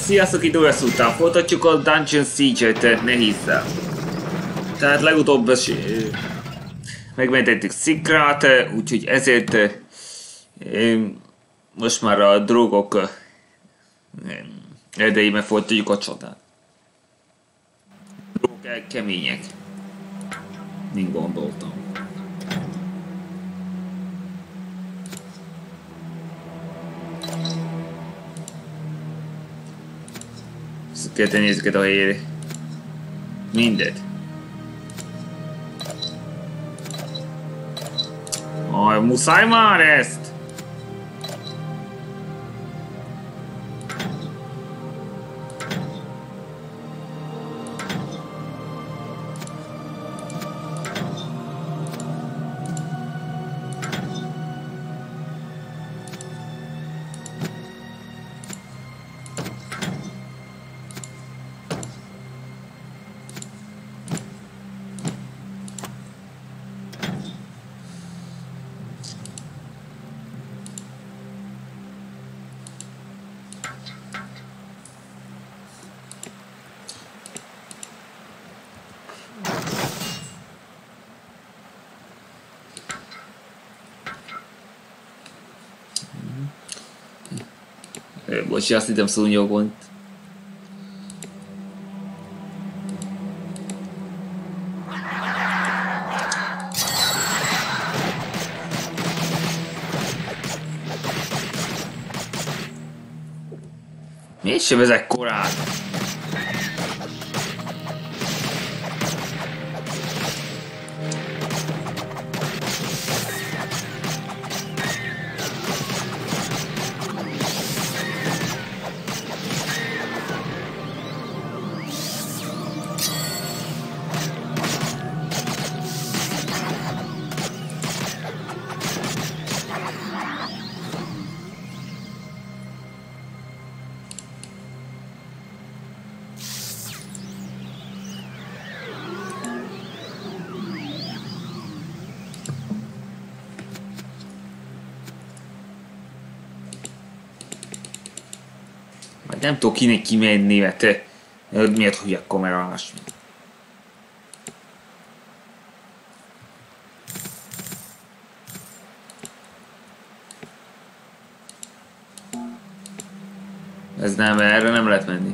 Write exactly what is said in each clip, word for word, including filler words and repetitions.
Sziasztok, itt újra szúrtál. Folytatjuk a Dungeon Siege-et, ne hiszem. Tehát legutóbb megmentettük Szikrát, úgyhogy ezért most már a drogok erdejében folytatjuk a csatát. Drogok kemények. Mint gondoltam. Kell tenni ezeket a helyére. Mindet. Aj, muszáj már ezt! Bocsi, azt hittem szúnyogont. Mégsem ezek korán. Nem tudok kinek kimenni, mert te miért hülye kamerás. Ez nem, erre nem lehet menni.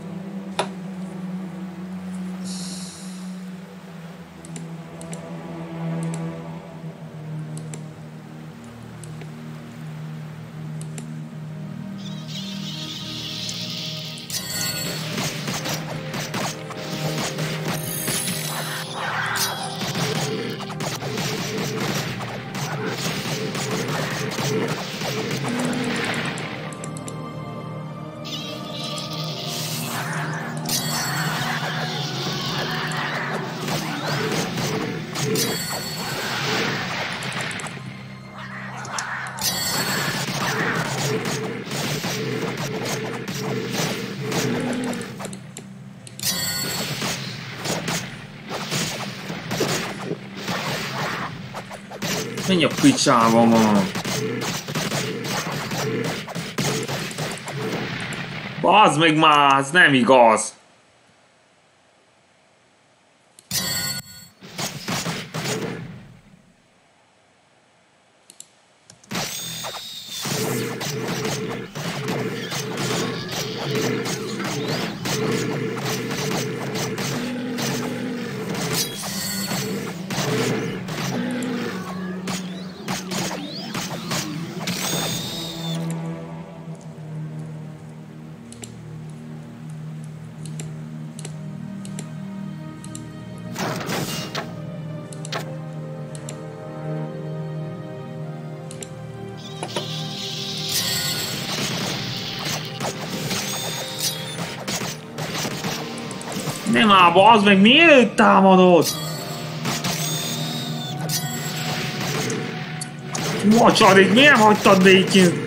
Menj a picsába, man! Bazd meg már, ez nem igaz! Nem már, bazd meg, miért támadod? Mocsarik, miért hagytad békén?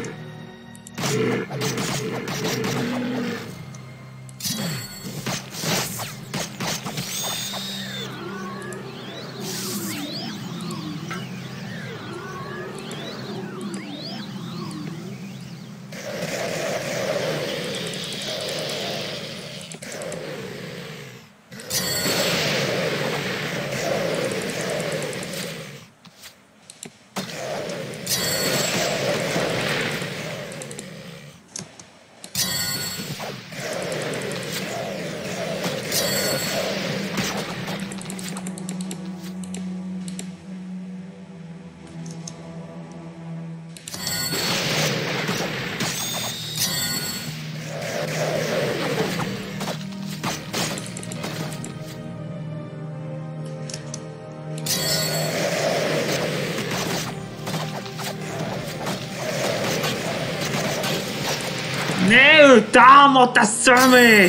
Ő támad, te szemét!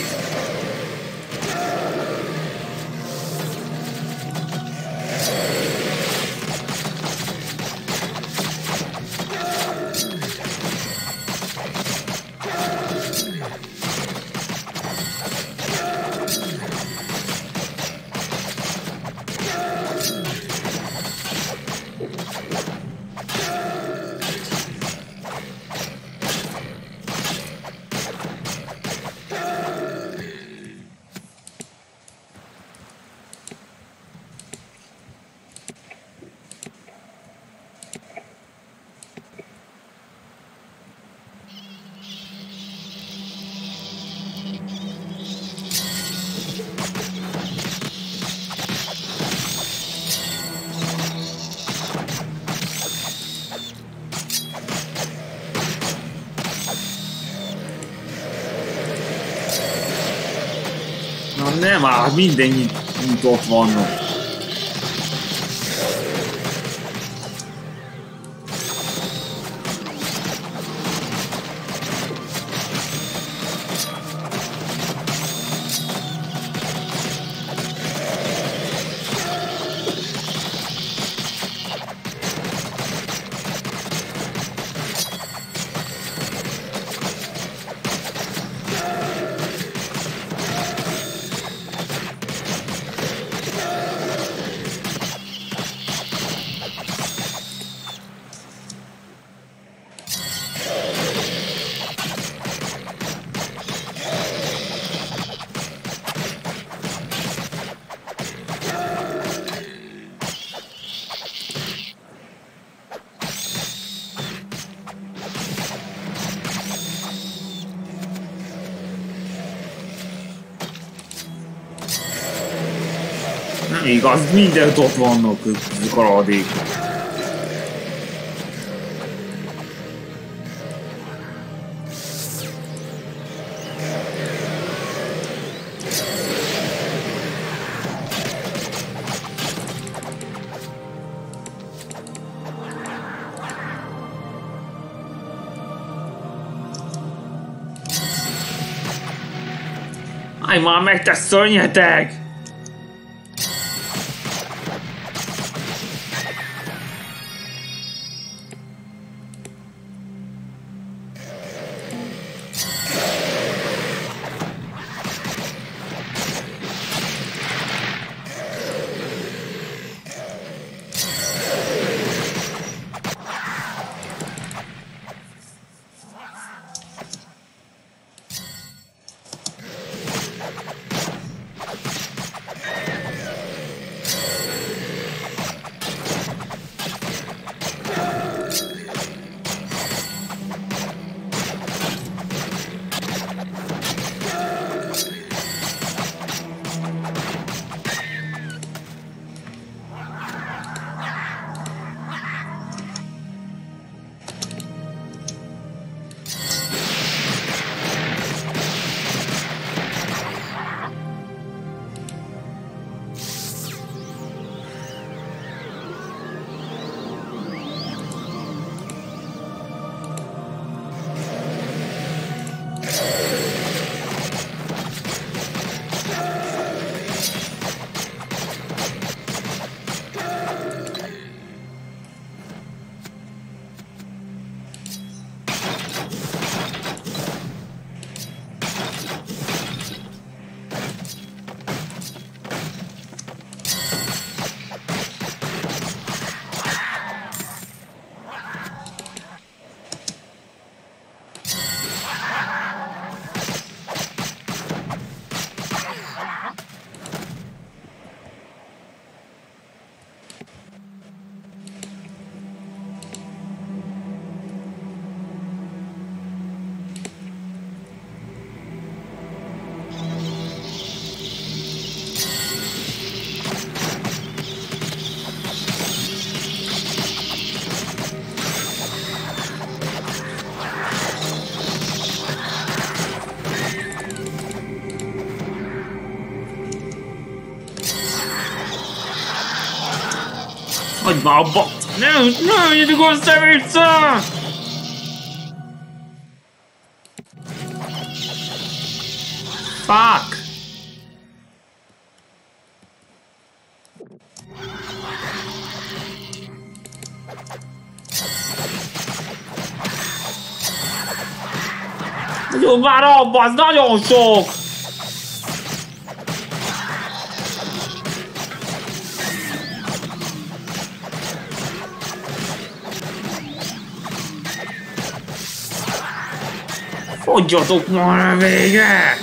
Na nem áll, mindennyit ott vannak. Nem igaz, mindent ott vannak ezek a radékok. Állj már meg, te szörnyeteg! Hagyj már abba! Nem, nem, jöttük össze-vissza! Fuck! Nagyon már abba, az nagyon sok! Fogjatok már végre!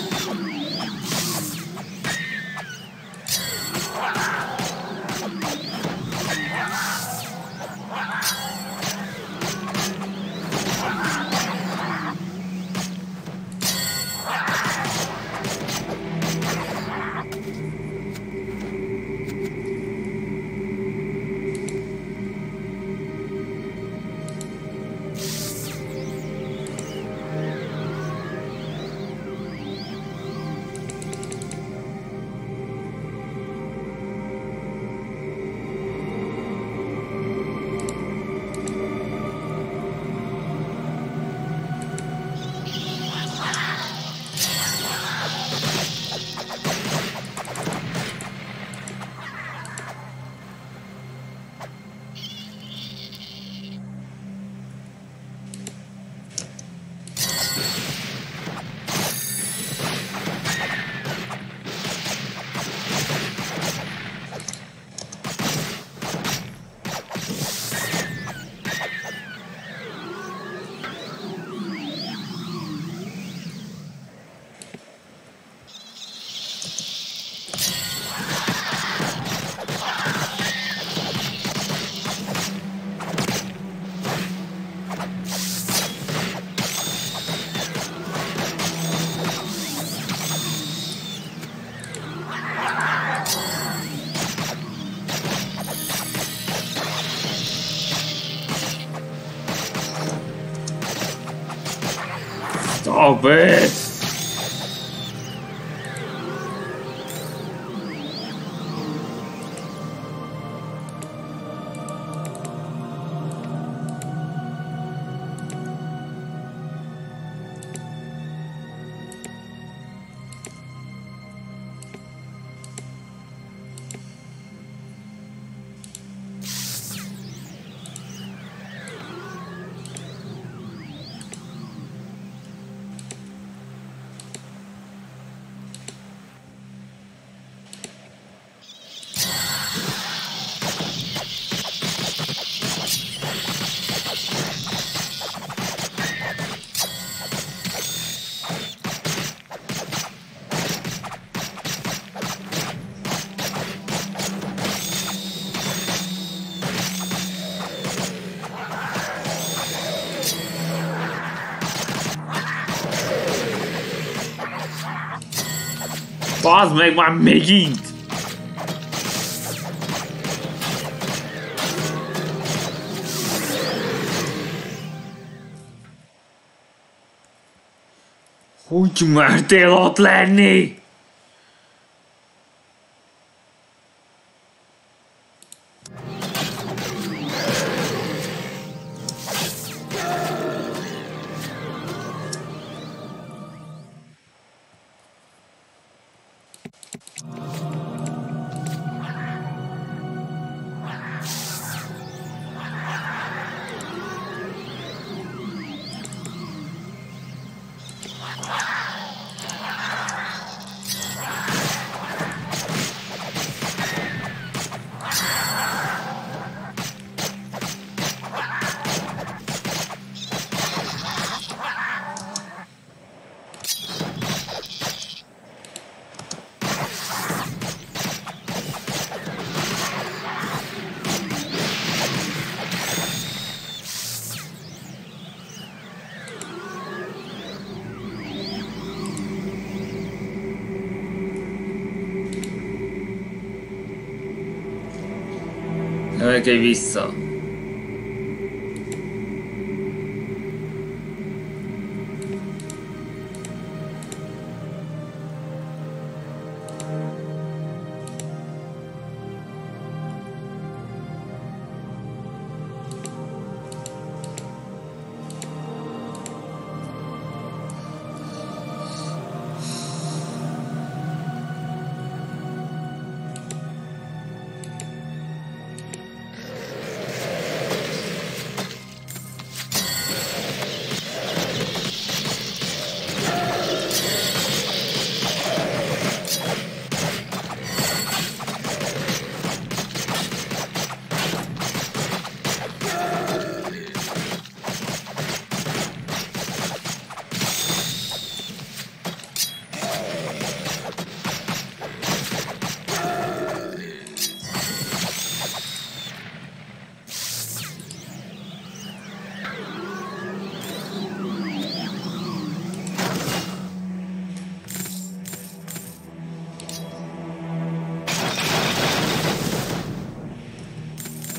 Stop it! Bazd meg már megint! Hogy mertél ott lenni? Örgölj vissza!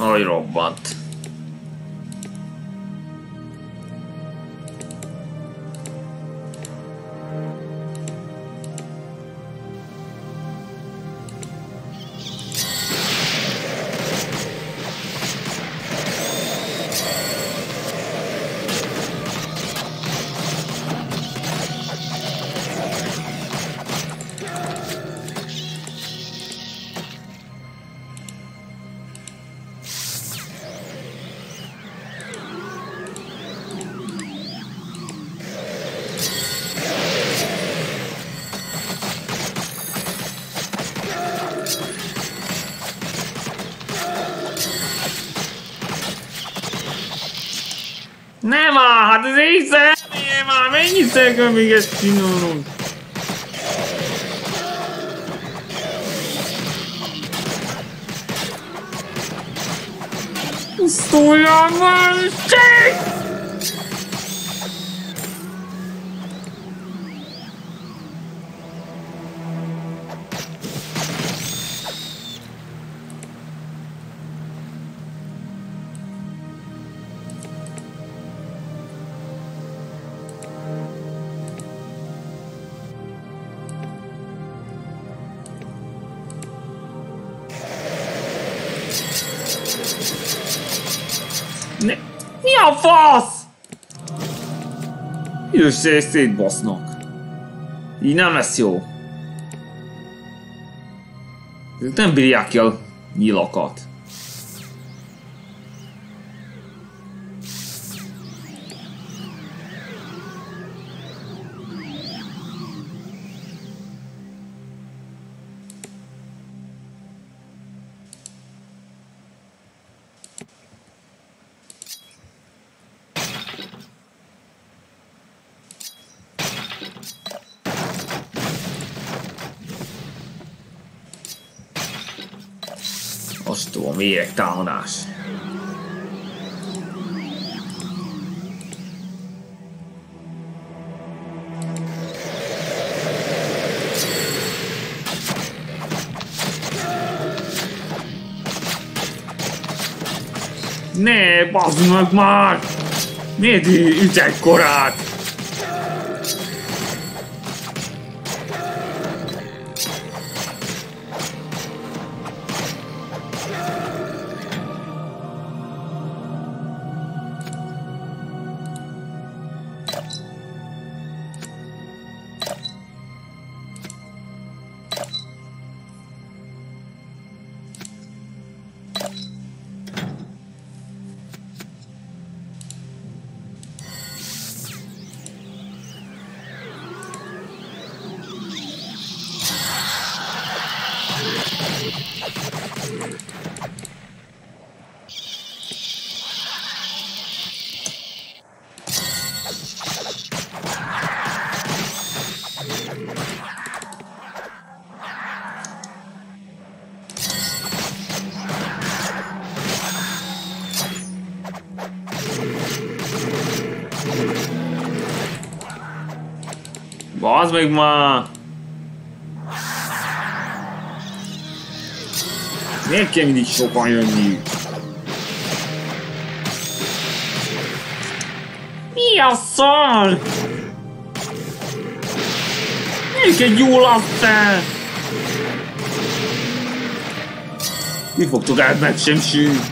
Ahogy robbant. Nem áll, hát ez így szeretném már, mennyiszer kell még ezt csinálnunk? Pusztuljam már, sék! Ne, mi a fasz? Össze szétbasznak. Így nem lesz jó. Ezek nem bírják ki a nyilakat. Ostó, miért támadás? Ne, bazd meg már! Miért ütek korát? Bazd meg már! Miért kell mindig sokan jönni? Mi a szar? Miért egy jó lasszál? Mi fogtok át meg sem sűn?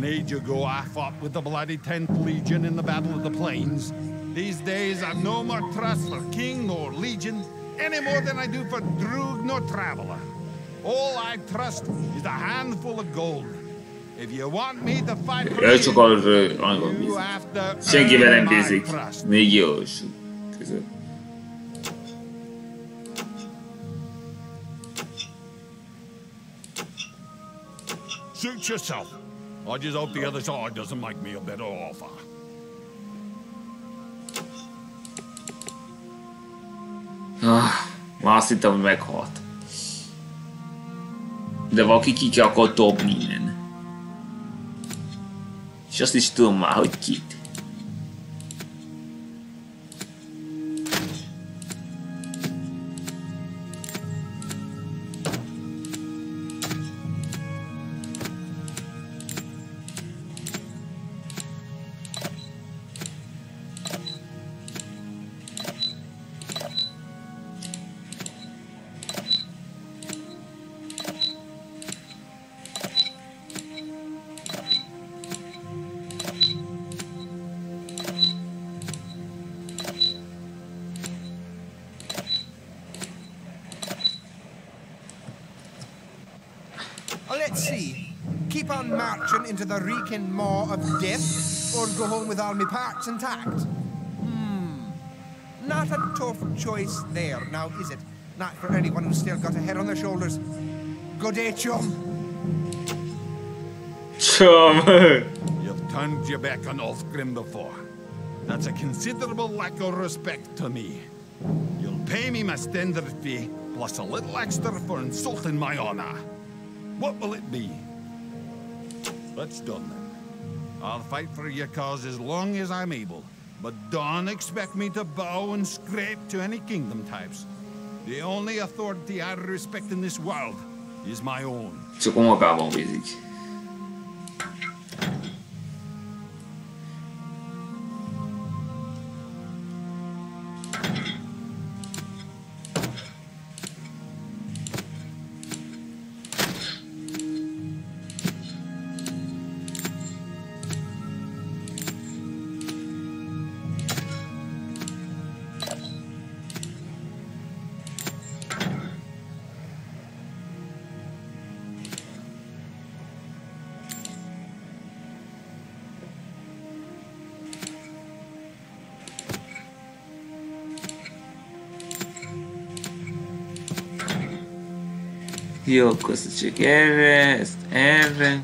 age ago, I fought with the bloody tenth Legion in the Battle of the Plains. These days, I've no more trust for King nor Legion, any more than I do for Droog nor Traveler. All I trust is a handful of gold. If you want me to fight for Ő csak arra angol you, bízik. you have to Senkiben nem earn my bízik. trust. Még jó között. Suit yourself. I just hope the other side doesn't make me a better offer. Ah, már azt hittem, hogy meghalt. De valaki ki akar dobni innen. És azt is tudom már, hogy kit. Let's see. Keep on marching into the reeking maw of death, or go home with all my parts intact? Hmm. Not a tough choice there, now is it? Not for anyone who's still got a head on their shoulders. Good day, chum. Chum. You've turned your back on Ulfgrim before. That's a considerable lack of respect to me. You'll pay me my standard fee, plus a little extra for insulting my honor. What will it be? That's done then. I'll fight for your cause as long as I'm able, but don't expect me to bow and scrape to any kingdom types. The only authority I respect in this world is my own. Csak magában bízik. Jó, akkor ezt csak erre, ezt erre.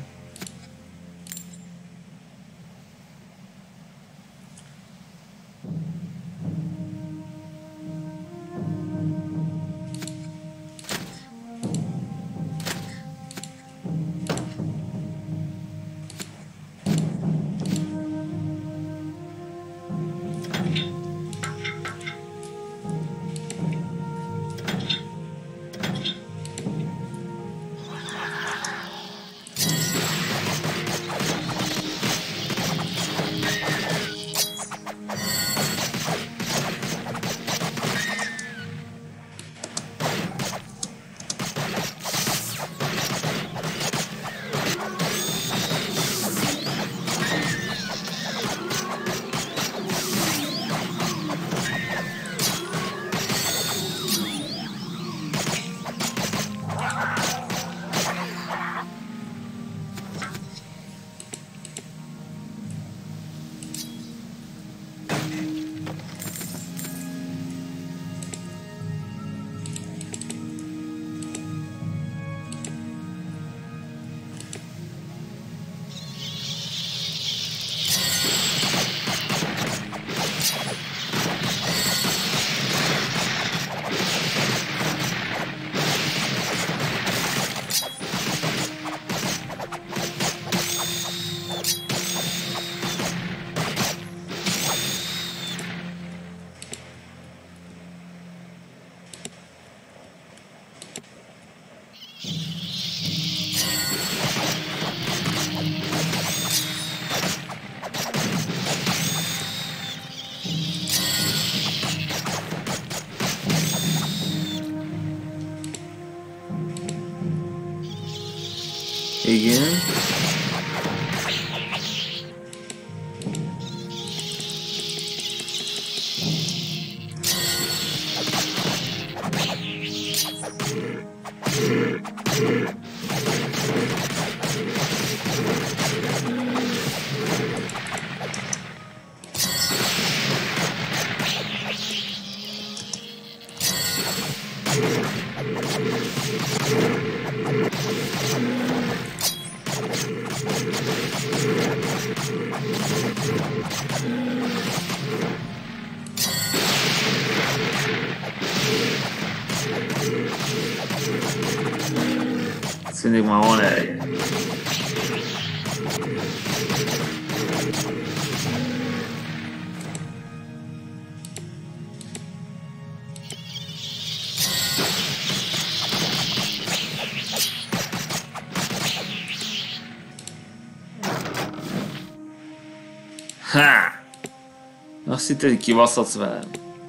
Igen. Szerintem már van elég. Ha! Azt hittem, hogy kibaszhatsz velem.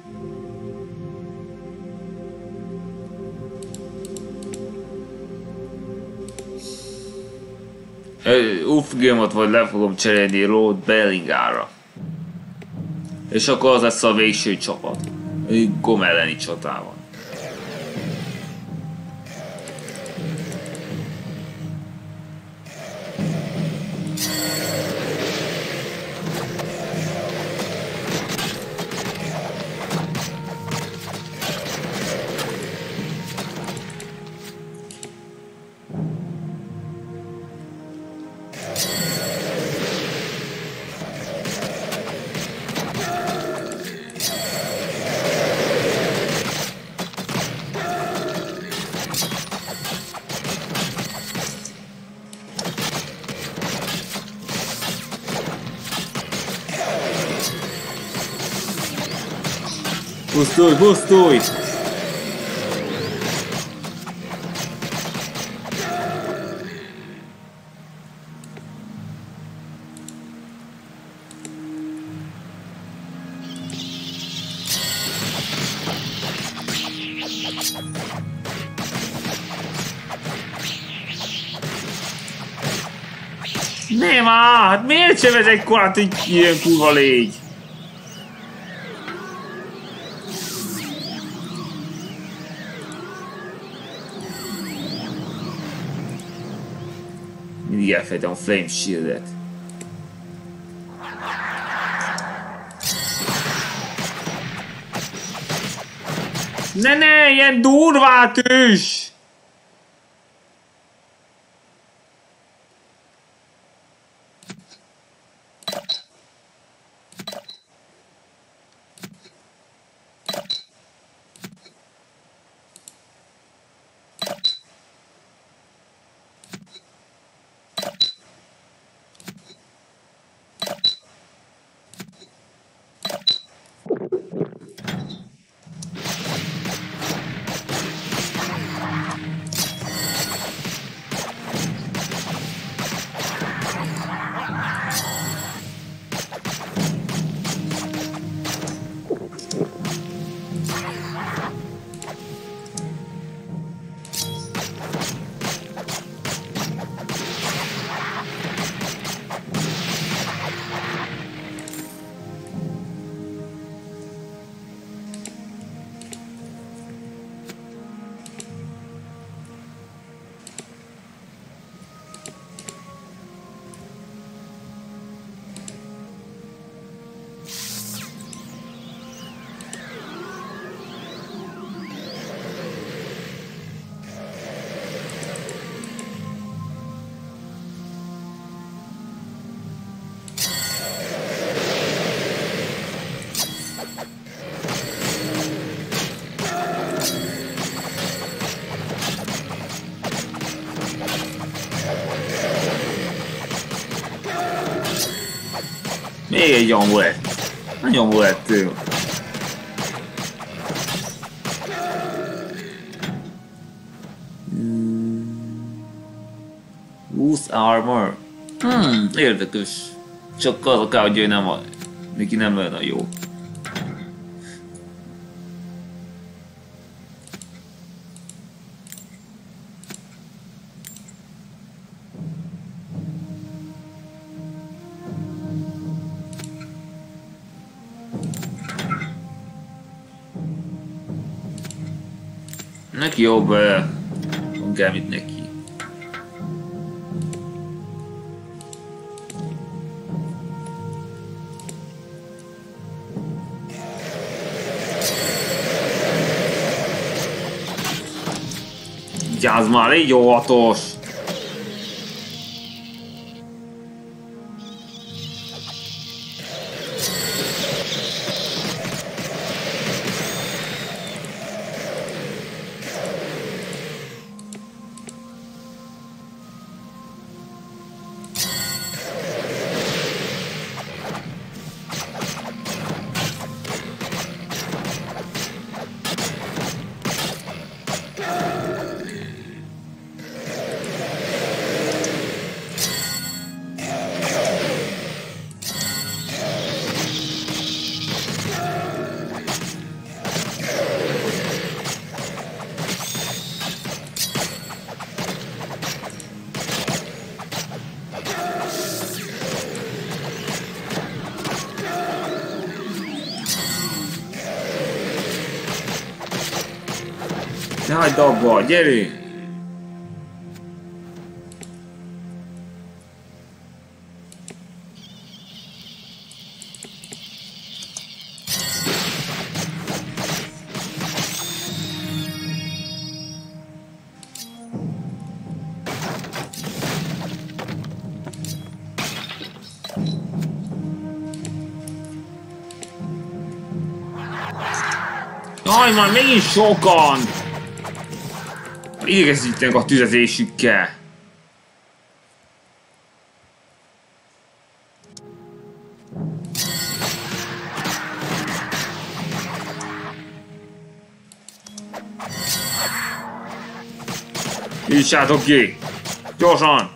Ufgémot vagy le fogom cserélni Lord Bellingára. És akkor az lesz a végső csapat. Gom elleni csatában. Pusztulj, pusztulj! Nem áll! Hát miért sem ez egy korát, hogy ilyen kurva légy? Mindig elfejtem a Flame Shield-et. Ne ne, ilyen durvát is! Még egy amulett. Nagy amulettünk. Loose armor. Hmm, érdekes. Csak az akár, hogy nem a... neki nem olyan jó. Neki jobb uh, kell, mint neki. Vigyázz már, légy óvatos! Ne hagyd abba, gyere! Jaj, már megint sokan! Idegesítenek a tüzezésükkel. Nyissátok ki! Gyorsan!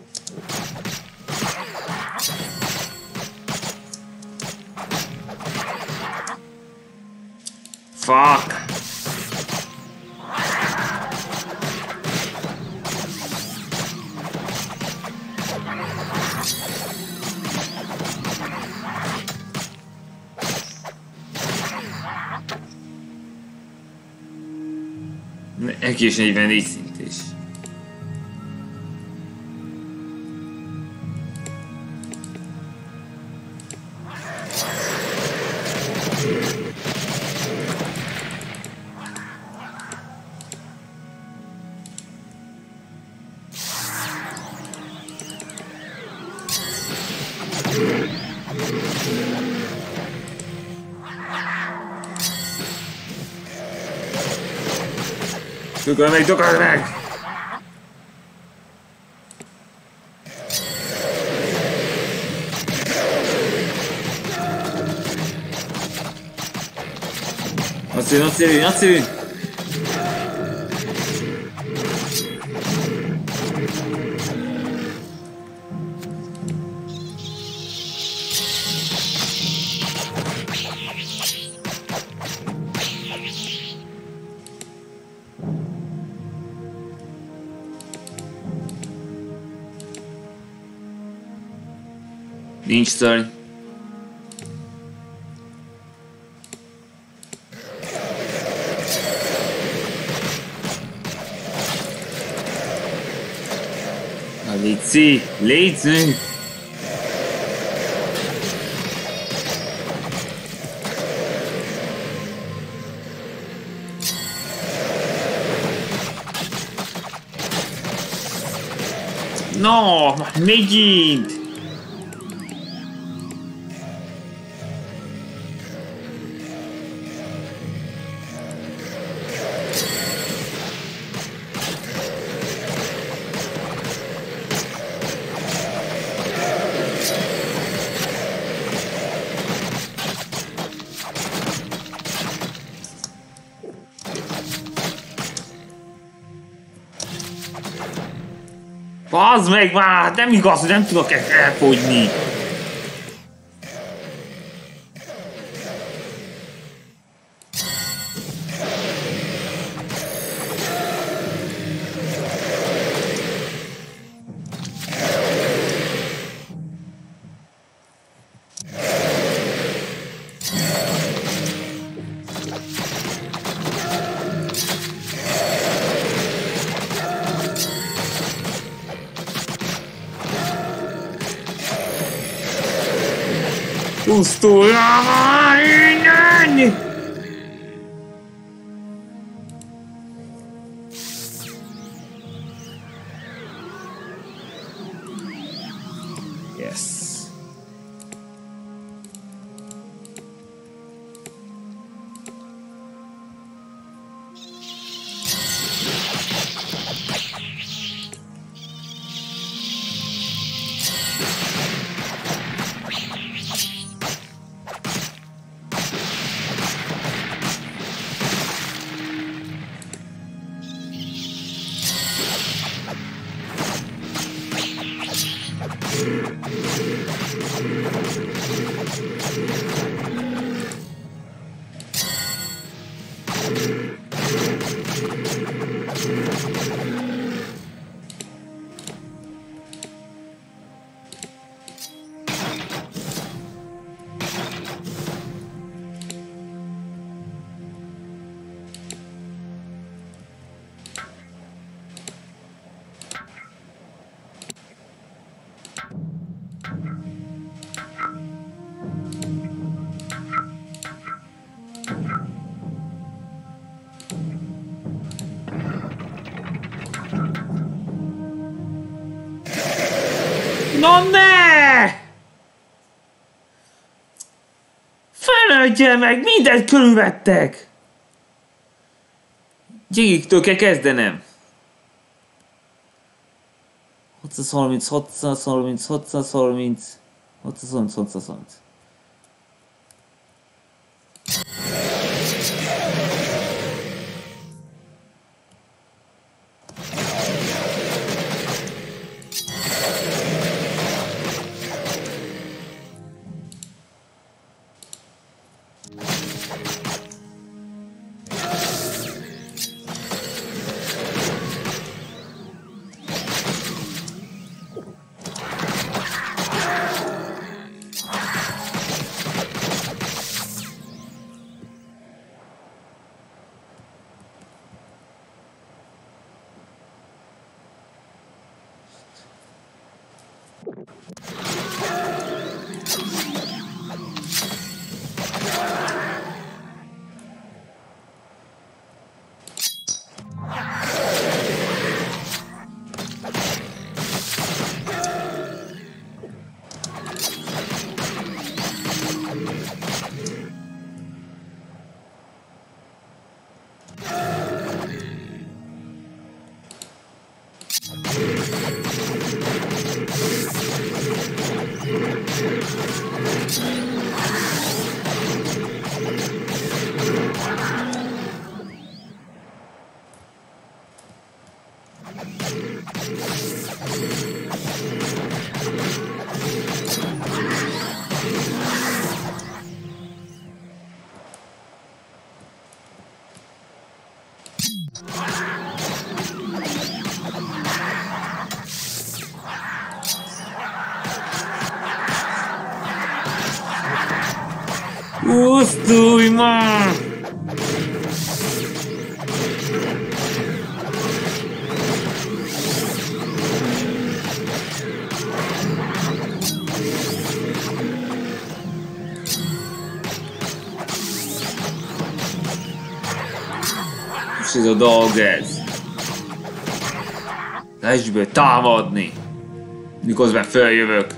Fuck! Egész negyvennégy szintés. Tökölj meg, tökölj meg! Nagyszerű, nagyszerű, nagyszerű! Nincs szörny. Na, légy, légy! No, megint! Bazd meg már! Nem igaz, hogy nem tudok ezt elfogyni! Pusztulj már innen! Yes. Na ne! Feladjál meg! Mindent körülvettek! Gyigiktől kell kezdenem. hatszázharminc, hatszázharminc, hatszázharminc, hatszázharminc, hatszázharminc. Pusztulj már! És ez a dolg ez. Lesből támadni. Miközben följövök.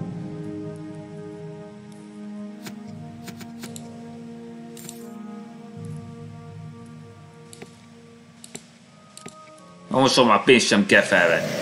Most már pénzt sem kell felvenni.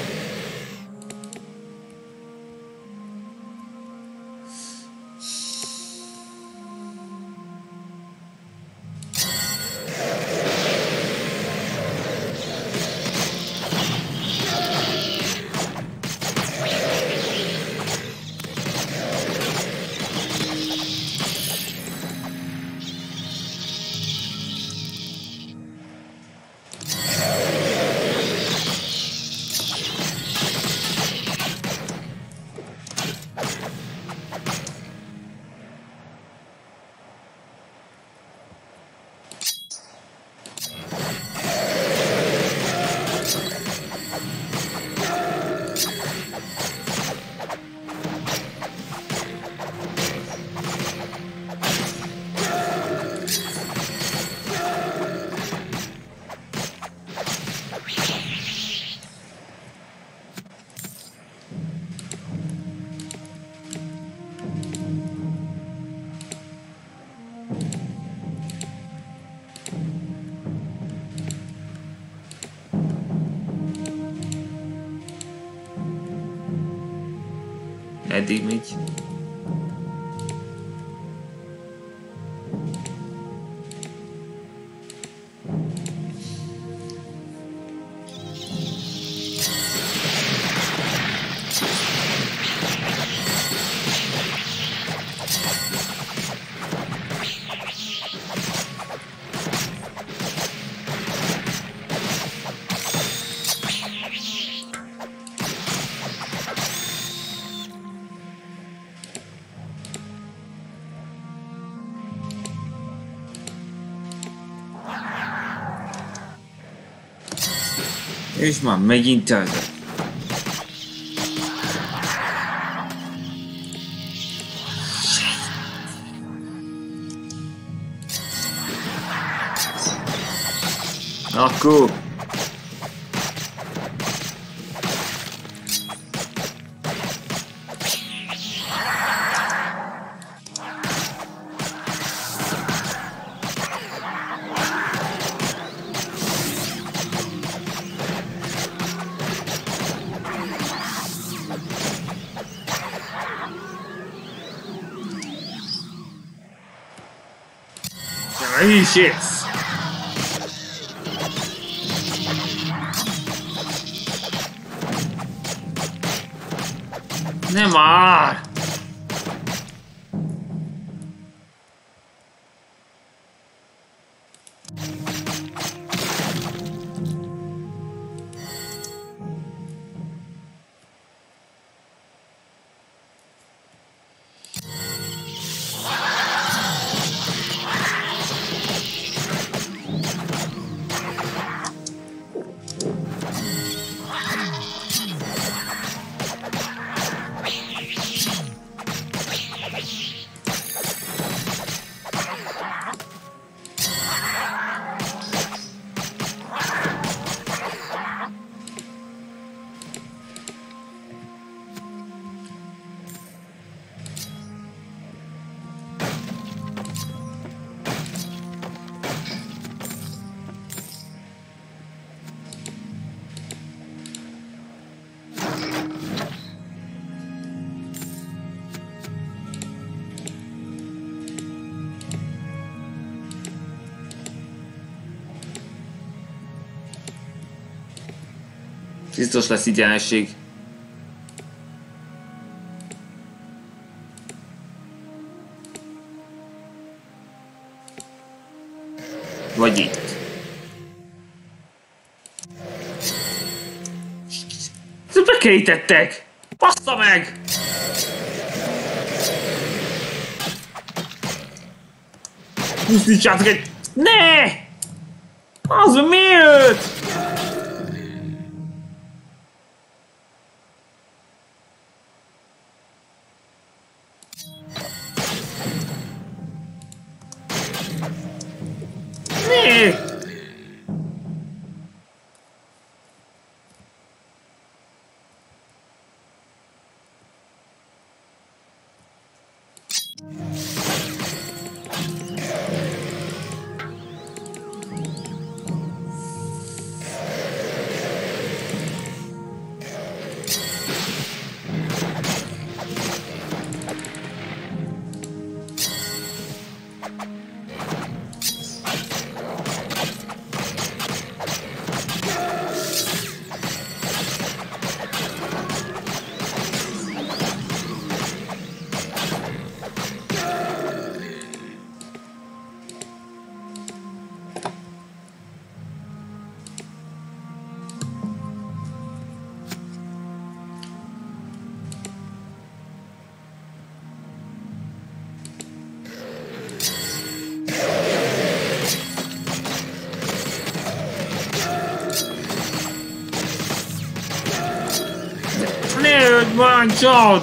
Eddig megy. És már megint ez. Akkor. Holy shit! Nem már! Biztos lesz itt jelenség. Vagy itt. Bekerítettek! Bassza meg! Pusztítsátok egy... Ne! Az miért? Bántsad!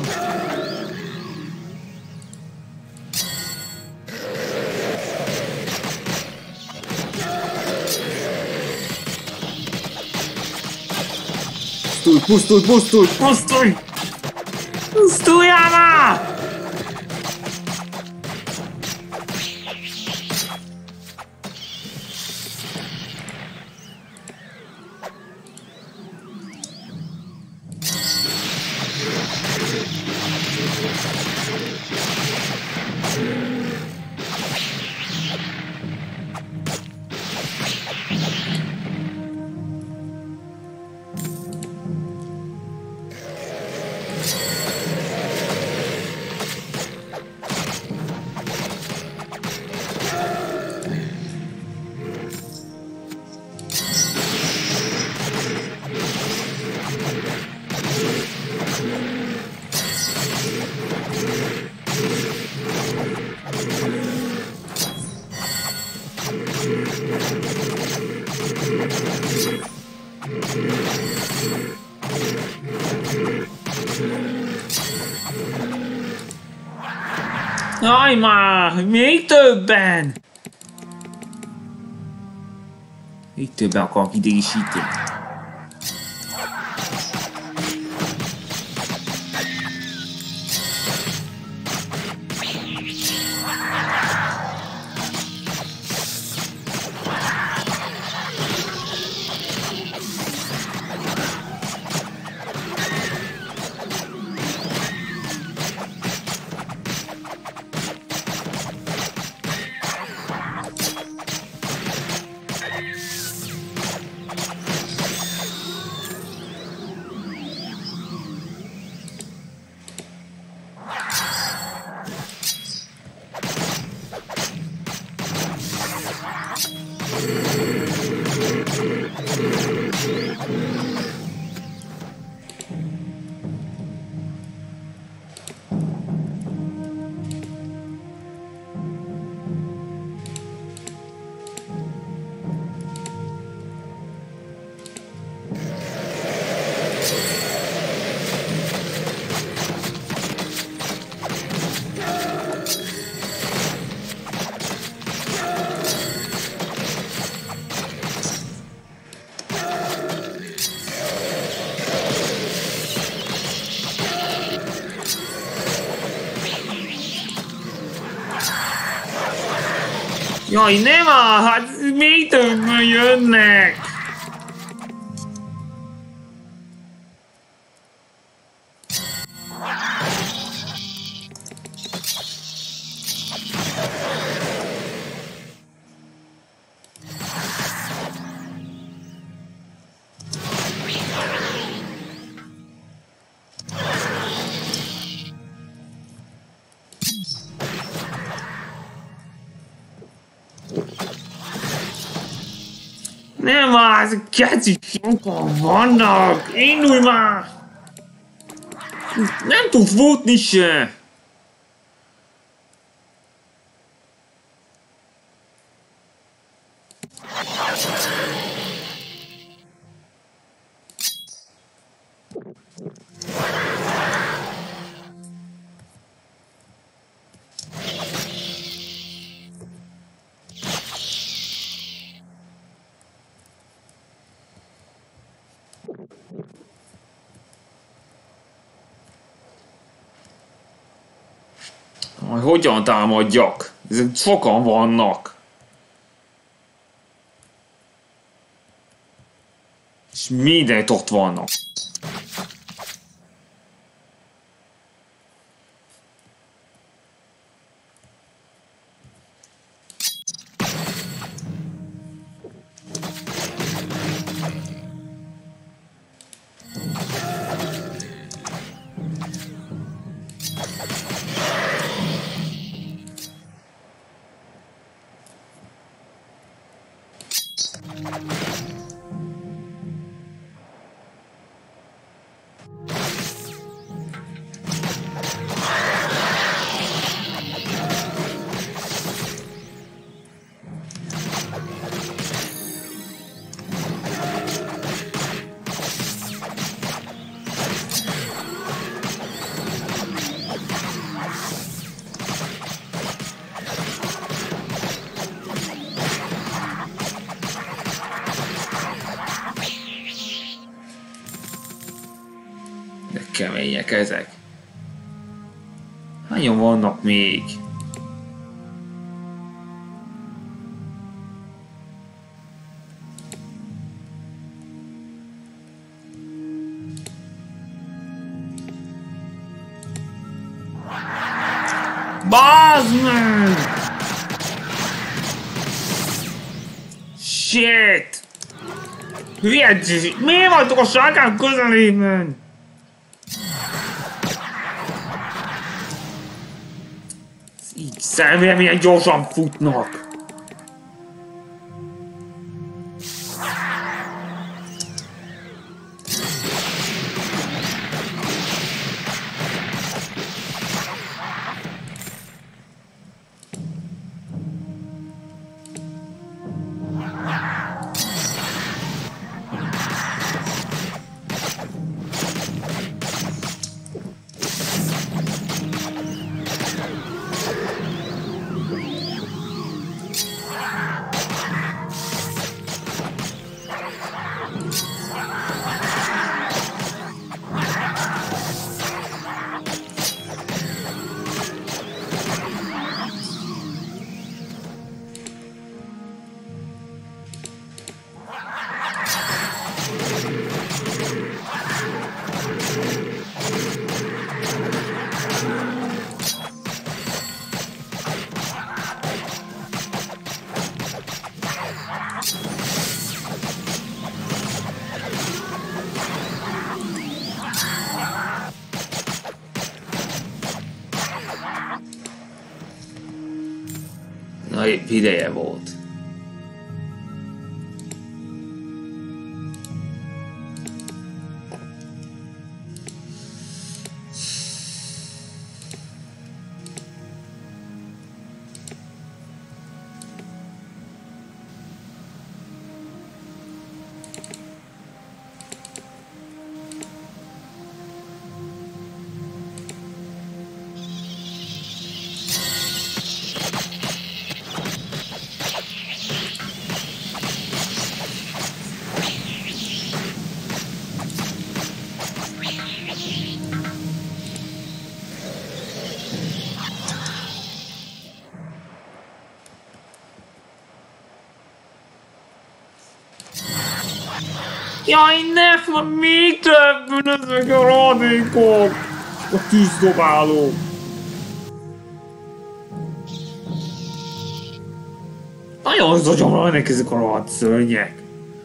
Pusztulj, pusztulj, pusztulj, pusztulj! Pusztuljál már! Jaj már! Még többen! Még többen akarok idegesíteni. Jaj, nem áll! Hát még többen jönnek! Nem az, keci sokan vannak! Indulj már! Nem tud futni se! Hogyan támadjak? Ezek sokan vannak. És mindent ott vannak. Kemények ezek. Hányan vannak még? Bazd meg! Shit! Hülye, miért vagytok a sárkán közelében? Így személyem milyen gyorsan futnak. Na épp ideje volt. Jaj, ne! Van még több! Ezek a radékok! A tűzdobálók! Nagyon zagyomra vannak ezek a radszörnyek!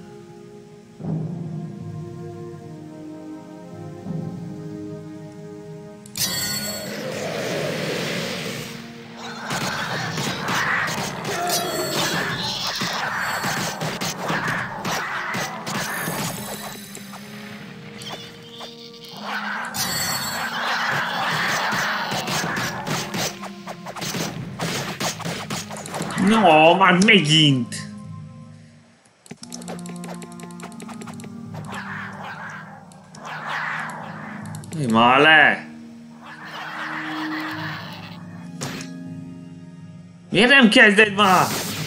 No, már megint! Már le! Miért nem kezded már?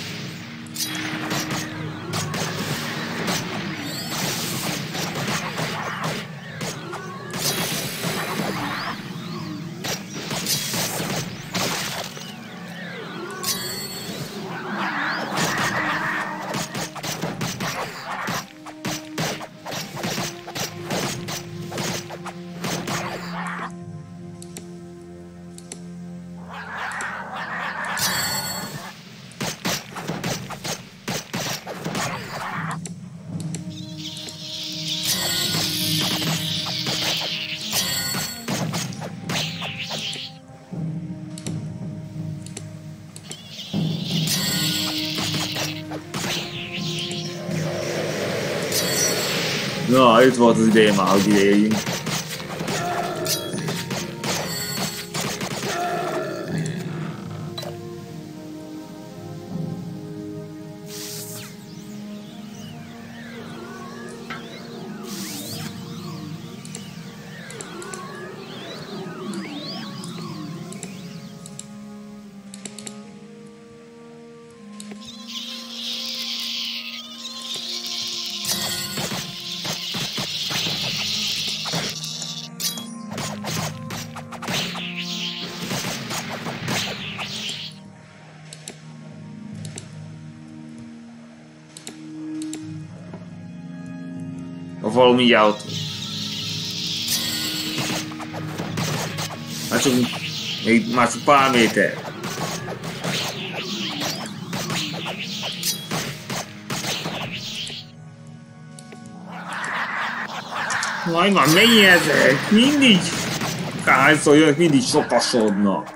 Na, itt volt az ideje már, hogy idejöjjünk. A falu mindjárt ott. Már csak, még, már csak pár méter. Majd már mennyi ezek? Mindig hányszor jönnek, mindig sokasodnak.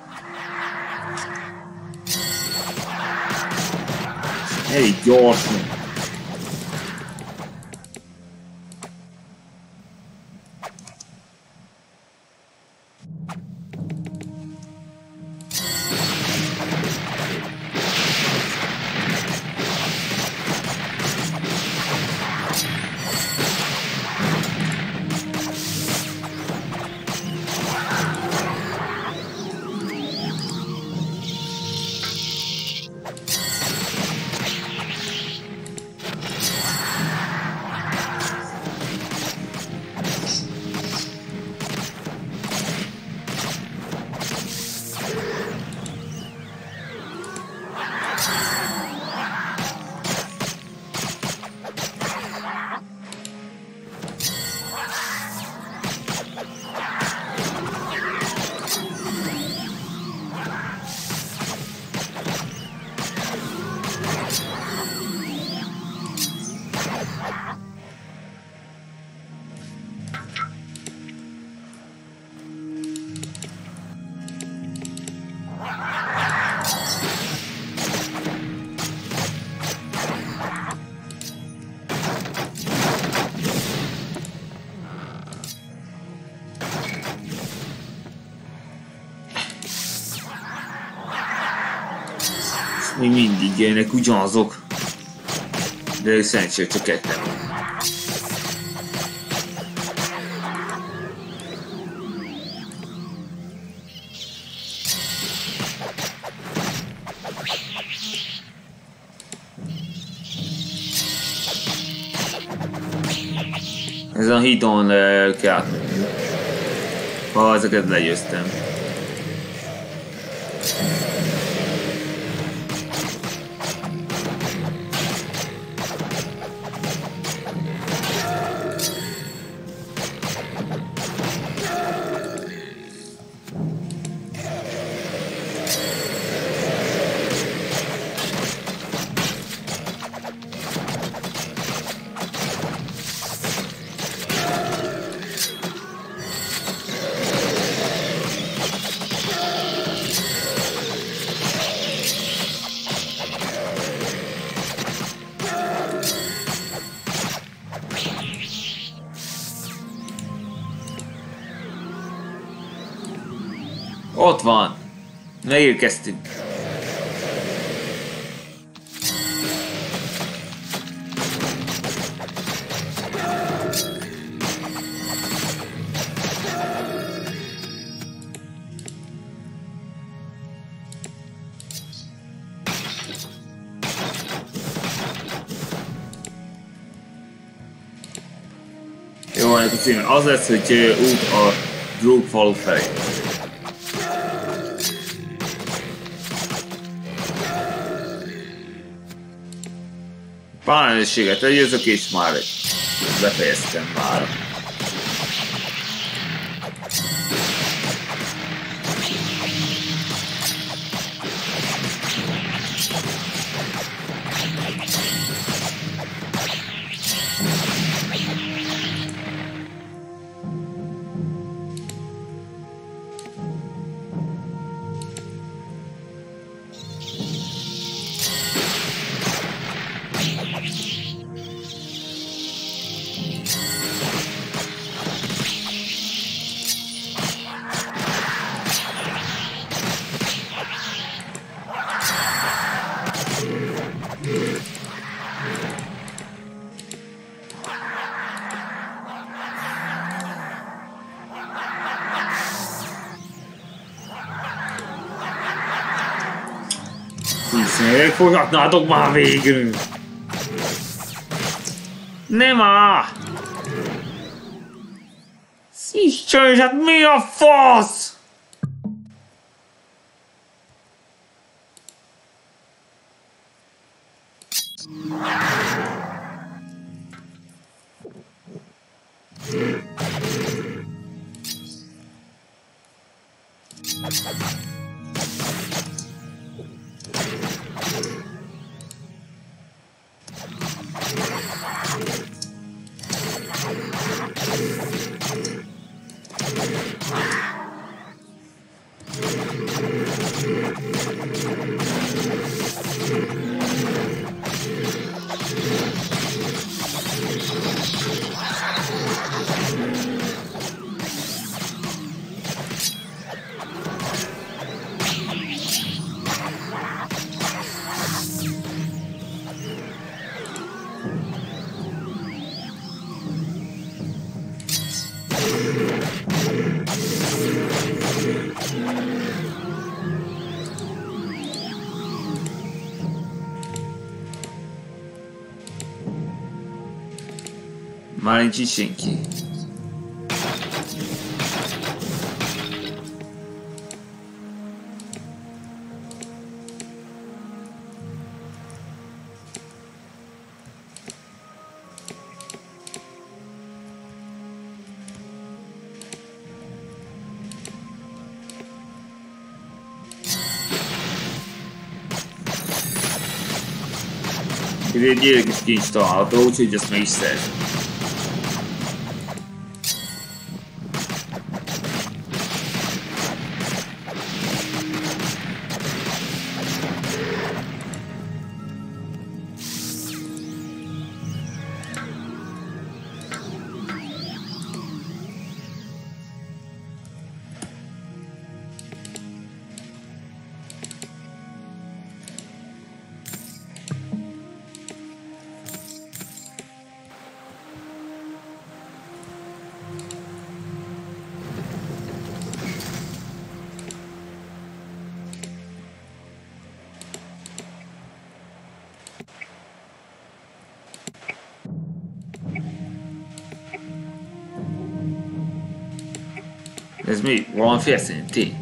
Elég gyorsan. Még mindig jönnek ugyanazok. De szerencsére csak ketten. Ezen a hídon uh, kell átmenni. Ha ezeket legyőztem. Ott van. Megérkeztünk. Jó, ennek a címe az lesz, hogy út a Drúg falu felé. Pánelőséget legyőzök, és már befejeztem már. Hiszen fogadnátok már végül! Nem á! Istenes, hát mi a fasz? Már nincs itt senki. Ez egy érdekes kincs található, úgyhogy ezt meg is szerzem. Ez mi? Valamiféle szinti?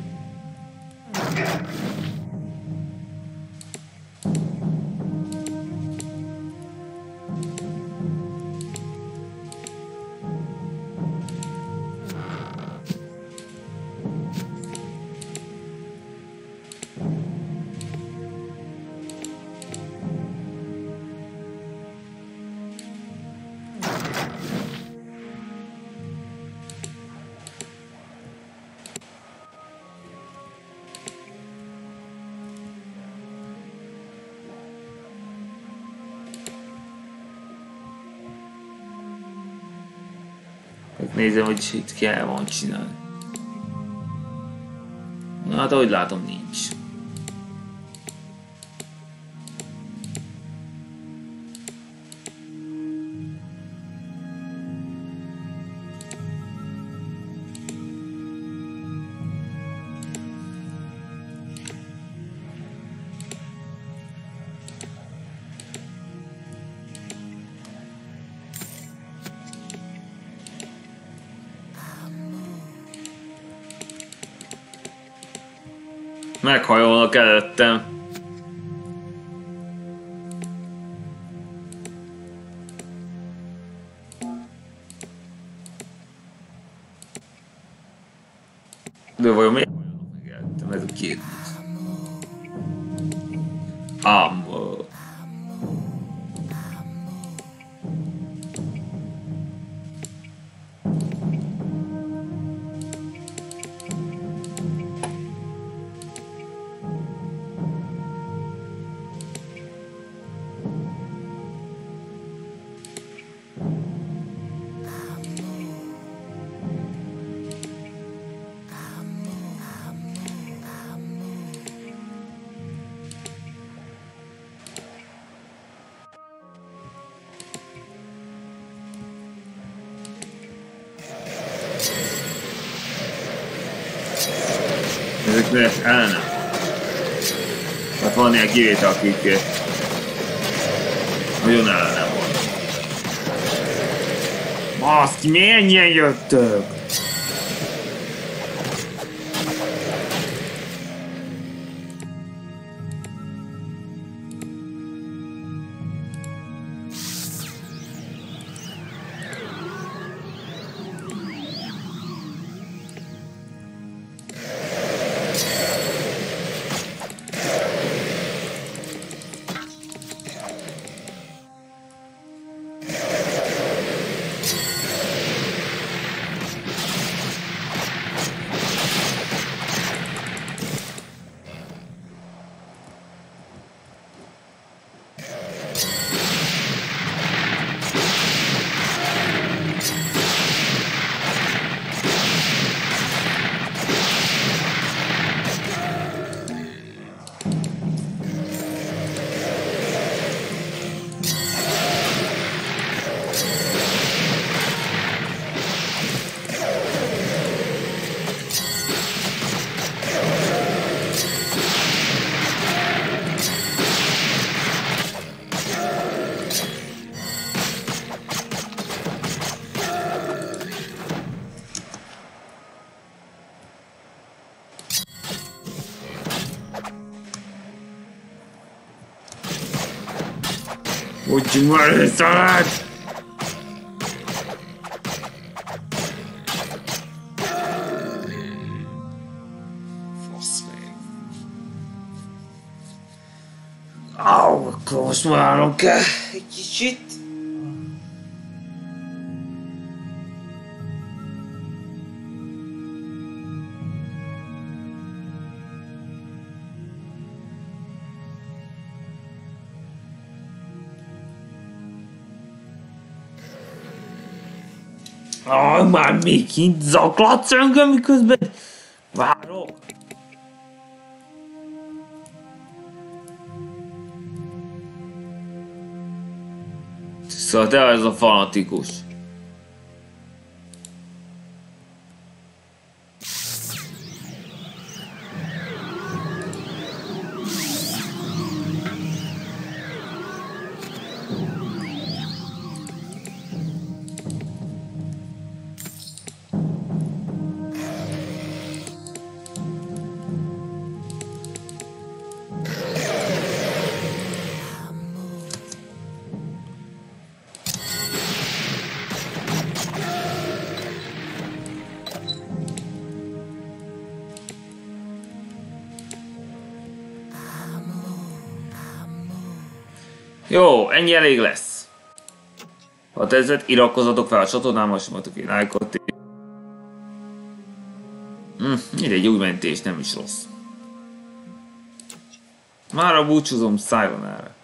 Nézem, hogy itt kell van csinálni. Na, hát ahogy látom, nincs. Meghajolnak előttem. De vajon miért hajolnak meg előttem? Ez a kérdés. Ammo. Ezek lesz ellene. Hát van ilyen kivétel, akik nagyon ellene volt. Baszki, mennyien jöttök? Úgy már összeállt! Faszfej. Áú, akkor most várnom kell egy kicsit. Ah, már még kint zaklatsz engem, miközben várok. Szóval te ez a fanatikus. Jó, ennyi elég lesz. Ha tetszett, iratkozzatok fel a csatornámmal, és mondtuk egy lájkot. Hm, egy új mentés, nem is rossz. Mára búcsúzom, Sayonara.